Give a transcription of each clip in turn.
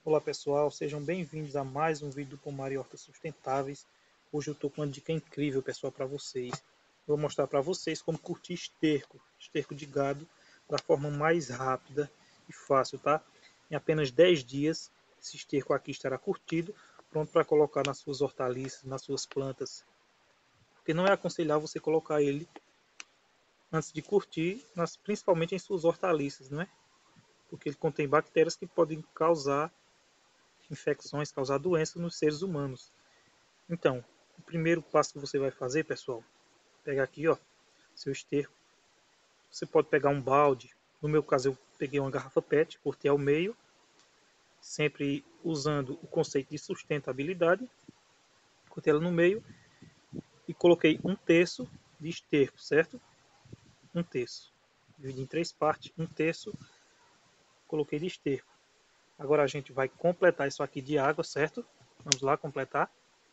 Olá pessoal, sejam bem-vindos a mais um vídeo do Pomar e Hortas Sustentáveis. Hoje eu estou com uma dica incrível, pessoal, para vocês. Vou mostrar para vocês como curtir esterco de gado da forma mais rápida e fácil, tá? Em apenas 10 dias, esse esterco aqui estará curtido, pronto para colocar nas suas hortaliças, nas suas plantas. Porque não é aconselhável você colocar ele antes de curtir, principalmente em suas hortaliças, não é? Porque ele contém bactérias que podem causar infecções, causar doenças nos seres humanos. Então, o primeiro passo que você vai fazer, pessoal, pegar aqui, ó, seu esterco. Você pode pegar um balde. No meu caso, eu peguei uma garrafa PET, cortei ao meio, sempre usando o conceito de sustentabilidade. Cortei ela no meio e coloquei 1/3 de esterco, certo? 1/3. Dividi em 3 partes, 1/3 coloquei de esterco. Agora a gente vai completar isso aqui de água, certo? Vamos lá completar.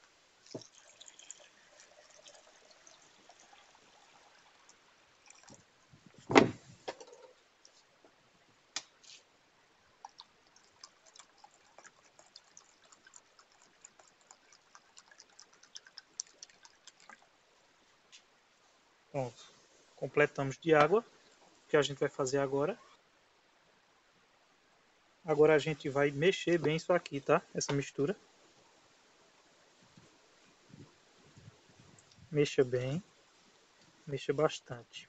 Pronto. Completamos de água. O que a gente vai fazer agora? Agora a gente vai mexer bem isso aqui, tá? Essa mistura. Mexa bem. Mexa bastante.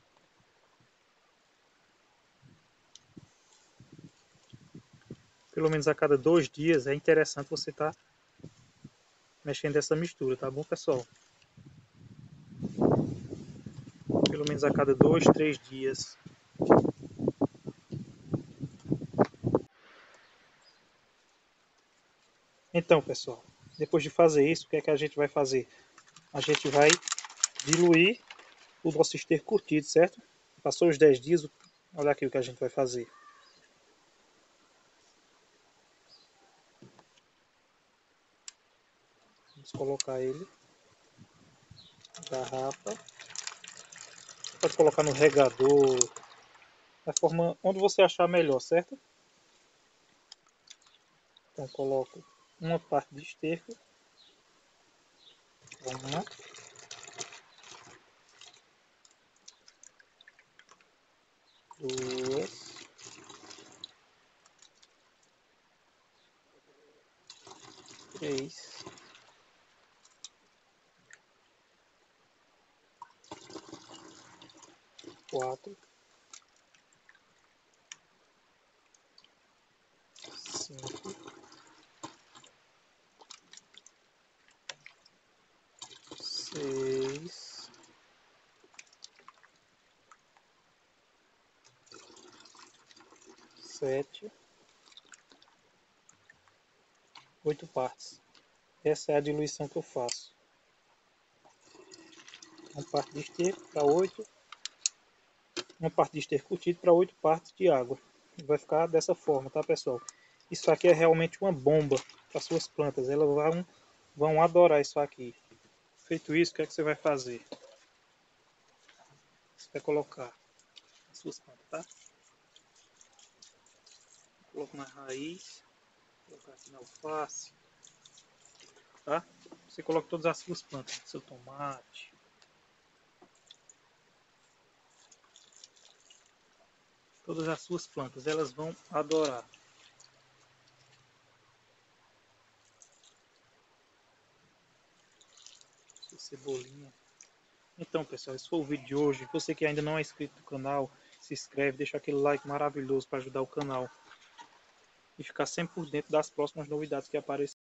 Pelo menos a cada 2 dias é interessante você estar mexendo essa mistura, tá bom, pessoal? Pelo menos a cada 2, 3 dias. Então, pessoal, depois de fazer isso, o que é que a gente vai fazer? A gente vai diluir o nosso esterco curtido, certo? Passou os 10 dias, olha aqui o que a gente vai fazer. Vamos colocar ele na garrafa. Pode colocar no regador, da forma onde você achar melhor, certo? Então coloco uma parte de esterco. Uma. Duas. Três. Quatro. Cinco. Seis. 7. 8 partes. Essa é a diluição que eu faço. Uma parte de esterco para 8. Uma parte de esterco curtido para 8 partes de água. Vai ficar dessa forma, tá, pessoal? Isso aqui é realmente uma bomba para suas plantas. Elas vão adorar isso aqui. Feito isso, o que é que você vai fazer? Você vai colocar as suas plantas, tá? Coloca na raiz. Colocar aqui na alface. Tá? Você coloca todas as suas plantas. Seu tomate. Todas as suas plantas. Elas vão adorar. Sua cebolinha. Então, pessoal, esse foi o vídeo de hoje. Você que ainda não é inscrito no canal, se inscreve, deixa aquele like maravilhoso para ajudar o canal e ficar sempre por dentro das próximas novidades que aparecerem.